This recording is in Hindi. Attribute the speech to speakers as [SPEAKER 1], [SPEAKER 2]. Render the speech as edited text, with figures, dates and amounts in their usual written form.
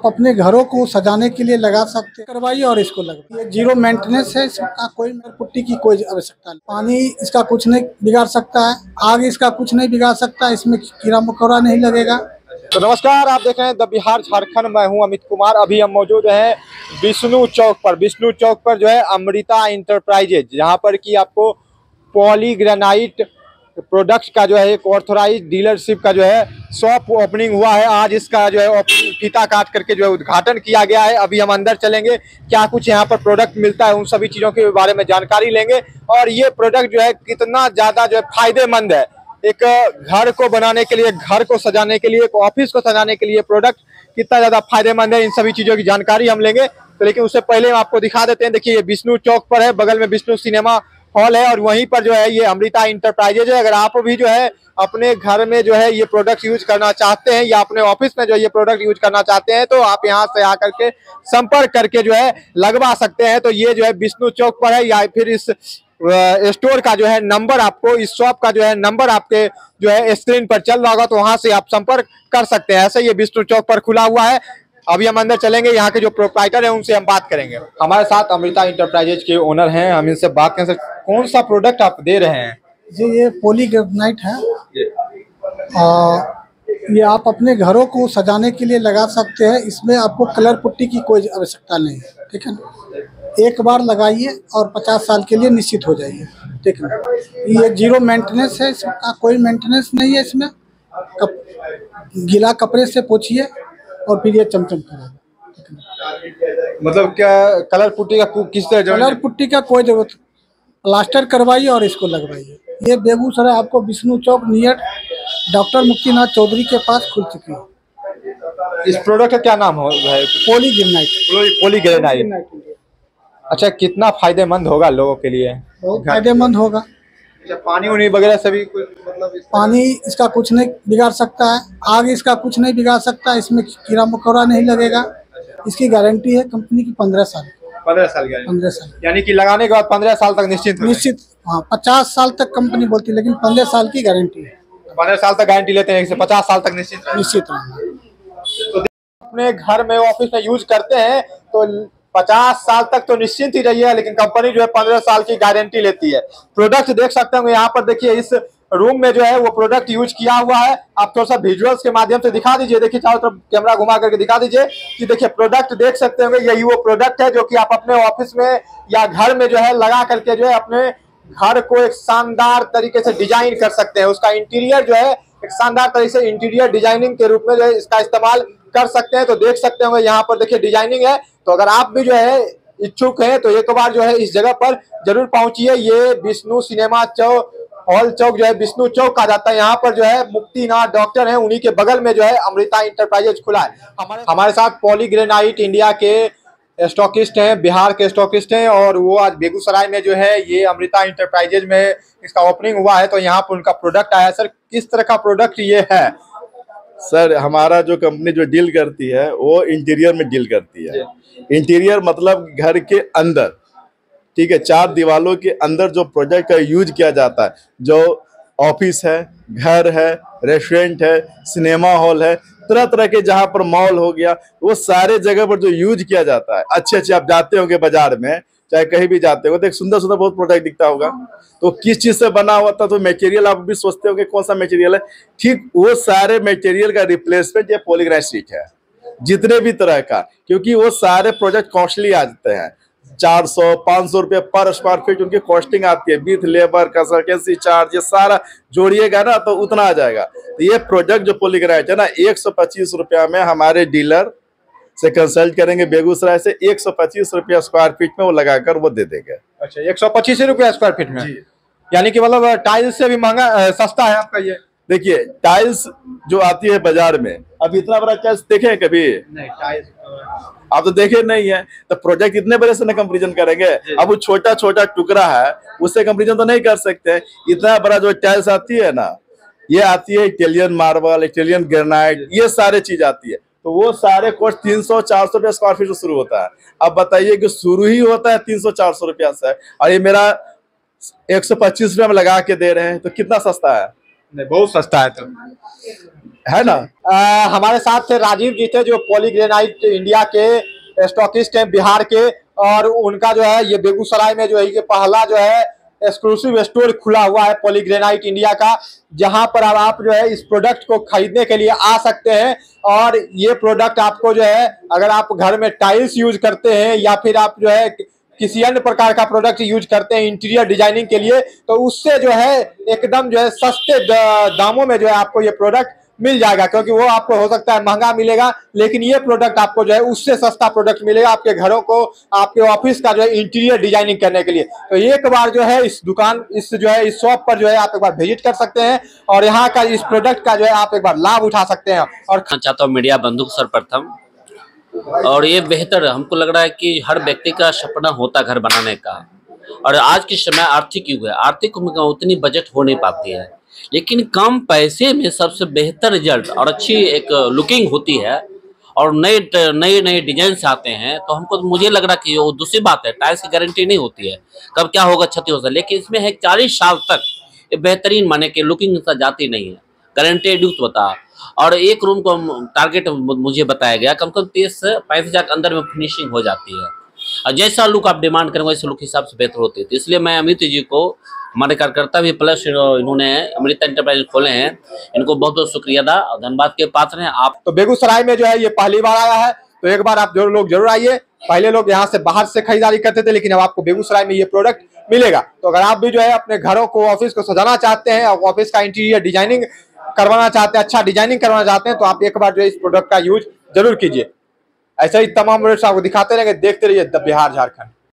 [SPEAKER 1] अपने घरों को सजाने के लिए लगा सकते हैं, करवाइए और इसको लगा। ये जीरो मेंटेनेंस है, इसका कोई पुट्टी की कोई आवश्यकता नहीं। पानी इसका कुछ नहीं बिगाड़ सकता है, आग इसका कुछ नहीं बिगाड़ सकता, इसमें कीड़ा मकोड़ा नहीं लगेगा।
[SPEAKER 2] तो नमस्कार, आप देख रहे हैं द बिहार झारखंड। मैं हूं अमित कुमार। अभी हम मौजूद हैं विष्णु चौक पर जो है अमृता इंटरप्राइजेज, जहां पर कि आपको पॉलीग्रेनाइट प्रोडक्ट्स का जो है एक ऑथराइज डीलरशिप का जो है शॉप ओपनिंग हुआ है। आज इसका जो है ओपनिंग फीता काट करके जो है उद्घाटन किया गया है। अभी हम अंदर चलेंगे, क्या कुछ यहाँ पर प्रोडक्ट मिलता है, उन सभी चीज़ों के बारे में जानकारी लेंगे और ये प्रोडक्ट जो है कितना ज़्यादा जो है फायदेमंद है। एक घर को बनाने के लिए, घर को सजाने के लिए, एक ऑफिस को सजाने के लिए प्रोडक्ट कितना ज़्यादा फायदेमंद है, इन सभी चीज़ों की जानकारी हम लेंगे। तो लेकिन उससे पहले हम आपको दिखा देते हैं। देखिए, ये विष्णु चौक पर है, बगल में विष्णु सिनेमा हॉल है और वहीं पर जो है ये अमृता इंटरप्राइजेज है। अगर आप भी जो है अपने घर में जो है ये प्रोडक्ट यूज करना चाहते हैं या अपने ऑफिस में जो ये प्रोडक्ट यूज करना चाहते हैं, तो आप यहाँ से आकर के संपर्क करके जो है लगवा सकते हैं। तो ये जो है विष्णु चौक पर है, या फिर इस स्टोर का जो है नंबर, आपको इस शॉप का जो है नंबर आपके जो है स्क्रीन पर चल रहा होगा, तो वहां से आप संपर्क कर सकते हैं। ऐसे ये विष्णु चौक पर खुला हुआ है। अभी हम अंदर चलेंगे, यहाँ के जो प्रोप्राइटर हैं उनसे हम बात करेंगे। हमारे साथ अमृता इंटरप्राइजेज के ओनर हैं, हम इनसे बात करें। सर, कौन सा प्रोडक्ट आप दे रहे हैं?
[SPEAKER 1] जी, ये पॉलीग्रेनाइट है ये आप अपने घरों को सजाने के लिए लगा सकते हैं। इसमें आपको कलर पुट्टी की कोई आवश्यकता नहीं है, ठीक है ना। एक बार लगाइए और 50 साल के लिए निश्चित हो जाइए, ठीक है। ये जीरो मेंटेनेंस है, इसका कोई मेंटेनेंस नहीं है। इसमें गीला कपड़े से पोछिए और फिर ये चमचम करेगा।
[SPEAKER 2] मतलब क्या कलर पुट्टी का किस तरह?
[SPEAKER 1] कलर पुट्टी का कोई जरूरत, प्लास्टर करवाइए और इसको लगवाइए। ये बेगूसराय आपको विष्णु चौक नियर डॉक्टर मुक्तिनाथ चौधरी के पास खुल चुकी है।
[SPEAKER 2] इस प्रोडक्ट का क्या नाम है? पॉलीग्रेनाइट। अच्छा, कितना फायदेमंद होगा लोगों के लिए?
[SPEAKER 1] बहुत फायदेमंद होगा।
[SPEAKER 2] अच्छा, पानी उनी वगैरह सभी कुछ, मतलब
[SPEAKER 1] पानी इसका कुछ नहीं बिगाड़ सकता है, आग इसका कुछ नहीं बिगाड़ सकता, इसमें कीड़ा मकोड़ा नहीं लगेगा। इसकी गारंटी है कंपनी की 15 साल।
[SPEAKER 2] 15 साल की?
[SPEAKER 1] 15 साल,
[SPEAKER 2] यानी कि लगाने के बाद 15 साल तक निश्चित।
[SPEAKER 1] हाँ, 50 साल तक कंपनी बोलती है, लेकिन 15 साल की गारंटी है।
[SPEAKER 2] 15 साल तक गारंटी लेते हैं, 50 साल तक निश्चित
[SPEAKER 1] रहना।
[SPEAKER 2] तो अपने घर में, ऑफिस में यूज करते हैं तो 50 साल तक तो निश्चिंत ही रहिए, लेकिन कंपनी जो है 15 साल की गारंटी लेती है। प्रोडक्ट देख सकते हैं यहाँ पर। देखिए, इस रूम में जो है वो प्रोडक्ट यूज किया हुआ है। आप थोड़ा सा विजुअल्स के माध्यम से दिखा दीजिए। देखिए, चारों तरफ कैमरा घुमा करके दिखा दीजिए कि देखिए प्रोडक्ट देख सकते होंगे। यही वो प्रोडक्ट है जो कि आप अपने ऑफिस में या घर में जो है लगा करके जो है अपने घर को एक शानदार तरीके से डिजाइन कर सकते हैं। उसका इंटीरियर जो है एक शानदार तरीके से इंटीरियर डिजाइनिंग के रूप में जो है इसका इस्तेमाल कर सकते हैं। तो देख सकते होंगे यहाँ पर, देखिए डिजाइनिंग है। तो अगर आप भी जो है इच्छुक हैं तो एक बार जो है इस जगह पर जरूर पहुंचिए। ये विष्णु सिनेमा चौक हॉल चौक जो है विष्णु चौक कहा जाता है। यहाँ पर जो है मुक्तिनाथ डॉक्टर हैं, उन्हीं के बगल में जो है अमृता इंटरप्राइजेज खुला है। हमारे साथ पॉलीग्रेनाइट इंडिया के स्टॉकिस्ट हैं, बिहार के स्टॉकिस्ट हैं, और वो आज बेगूसराय में जो है ये अमृता इंटरप्राइजेज में इसका ओपनिंग हुआ है। तो यहाँ पर उनका प्रोडक्ट आया। सर, किस तरह का प्रोडक्ट ये है?
[SPEAKER 3] सर, हमारा जो कंपनी जो डील करती है वो इंटीरियर में डील करती है। इंटीरियर मतलब घर के अंदर, ठीक है, 4 दीवालों के अंदर जो प्रोडक्ट का यूज किया जाता है, जो ऑफिस है, घर है, रेस्टोरेंट है, सिनेमा हॉल है, तरह तरह के जहाँ पर मॉल हो गया, वो सारे जगह पर जो यूज किया जाता है। अच्छे आप जाते होंगे बाजार में, चाहे कहीं भी जाते हो, तो एक सुंदर सुंदर बहुत प्रोडक्ट दिखता होगा। तो किस चीज से बना हुआ था, तो मटेरियल आप भी सोचते होंगे कौन सा मटेरियल है। ठीक वो सारे मटेरियल का रिप्लेसमेंट ये पॉलीग्रेनाइट शीट है, जितने भी तरह का, क्योंकि वो सारे प्रोजेक्ट कॉस्टली आ जाते हैं। 400-500 रुपये पर स्क्वायर फीट उनकी कॉस्टिंग आती है। विथ लेबर, कंसल्टेंसी चार्ज, ये सारा जोड़िएगा ना तो उतना आ जाएगा। तो ये प्रोजेक्ट जो पॉलीग्रेनाइट है ना, 125 रुपया में हमारे डीलर से कंसल्ट करेंगे बेगूसराय से, 125 रुपया स्क्वायर फीट में वो लगाकर वो दे देंगे।
[SPEAKER 2] अच्छा, 125 रुपया स्क्वायर फीट में? यानी कि मतलब टाइल्स से भी महंगा, सस्ता है आपका ये।
[SPEAKER 3] देखिए, टाइल्स जो आती है बाजार में, अब इतना बड़ा टाइल्स देखे हैं कभी?
[SPEAKER 2] नहीं, टाइल्स
[SPEAKER 3] आप तो देखे नहीं है। तो प्रोजेक्ट इतने बड़े से ना कंपेरिजन करेंगे। अब वो छोटा छोटा टुकड़ा है, उससे कंपेरिजन तो नहीं कर सकते। इतना बड़ा जो टाइल्स आती है ना, ये आती है इटालियन मार्बल, इटालियन ग्रेनाइट, ये सारे चीज आती है। तो वो सारे कॉस्ट 300-400 रुपया स्क्वायर फीट से शुरू होता है। अब बताइए कि शुरू ही होता है 300-400 रुपया से, और ये मेरा 125 रुपया में लगा के दे रहे हैं, तो कितना सस्ता है?
[SPEAKER 2] नहीं, बहुत सस्ता है। तो
[SPEAKER 3] है ना।
[SPEAKER 2] हमारे साथ थे राजीव जी थे जो पॉलीग्रेनाइट इंडिया के स्टॉकिस्ट हैं बिहार के, और उनका जो है ये बेगूसराय में जो है ये पहला जो है एक्सक्लूसिव स्टोर खुला हुआ है पॉलीग्रेनाइट इंडिया का, जहां पर अब आप जो है इस प्रोडक्ट को खरीदने के लिए आ सकते हैं। और ये प्रोडक्ट आपको जो है अगर आप घर में टाइल्स यूज करते हैं या फिर आप जो है किसी अन्य प्रकार का प्रोडक्ट यूज करते हैं इंटीरियर डिजाइनिंग के लिए, तो उससे जो है एकदम जो है सस्ते दामों में जो है आपको ये प्रोडक्ट मिल जाएगा। क्योंकि वो आपको हो सकता है महंगा मिलेगा, लेकिन ये प्रोडक्ट आपको जो है उससे सस्ता प्रोडक्ट मिलेगा आपके घरों को, आपके ऑफिस का जो है इंटीरियर डिजाइनिंग करने के लिए। तो एक बार जो है इस दुकान इस शॉप पर जो है आप एक बार विजिट कर सकते हैं और यहाँ का इस प्रोडक्ट का जो है आप एक बार लाभ उठा सकते हैं। और
[SPEAKER 4] चाहता हूँ मीडिया बंधु सर्वप्रथम, और ये बेहतर हमको लग रहा है कि हर व्यक्ति का सपना होता घर बनाने का, और आज के समय आर्थिक युग है, आर्थिक में उतनी बजट हो नहीं पाती है, लेकिन कम पैसे में सबसे बेहतर रिजल्ट और अच्छी एक लुकिंग होती है और नए नए डिजाइन आते हैं। तो हमको मुझे लग रहा कि वो दूसरी बात है, टाइल्स की गारंटी नहीं होती है, कब क्या होगा क्षति हो सकता है, लेकिन इसमें है 40 साल तक ये बेहतरीन माने कि लुकिंग जाती नहीं है, गारंटेड यूज होता। और एक रूम को टारगेट मुझे बताया गया कम से कम 30 से 35 हज़ार के अंदर में फिनिशिंग हो जाती है, और जैसा लुक आप डिमांड करेंगे वैसे लुक हिसाब से बेहतर होती है। तो इसलिए मैं अमित जी को, हमारे कार्यकर्ता भी प्लस इन्होंने अमृता एंटरप्राइज खोले हैं, इनको बहुत बहुत शुक्रिया अदा और धन्यवाद के पात्र हैं आप।
[SPEAKER 2] तो बेगूसराय में जो है ये पहली बार आया है, तो एक बार आप लोग जरूर आइए। पहले लोग यहाँ से बाहर से खरीदारी करते थे, लेकिन अब आपको बेगूसराय में ये प्रोडक्ट मिलेगा। तो अगर आप भी जो है अपने घरों को, ऑफिस को सजाना चाहते हैं और ऑफिस का इंटीरियर डिजाइनिंग करवाना चाहते हैं, अच्छा डिजाइनिंग करवाना चाहते हैं, तो आप एक बार जो है इस प्रोडक्ट का यूज जरूर कीजिए। ऐसे ही तमाम प्रोडक्ट्स आपको दिखाते रहेंगे, देखते रहिए द बिहार झारखंड।